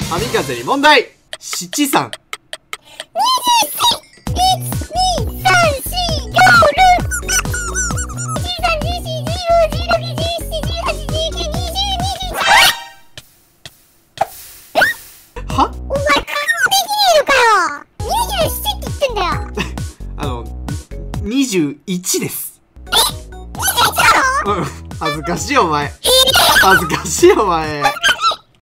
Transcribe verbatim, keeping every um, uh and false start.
神風に問題。七三。は？ お前、確認できねえのかよ。にじゅうななって言ってんだよ。 あの、にじゅういちです。 え？ にじゅういち だろ？ うん。恥ずかしいお前。恥ずかしいお前。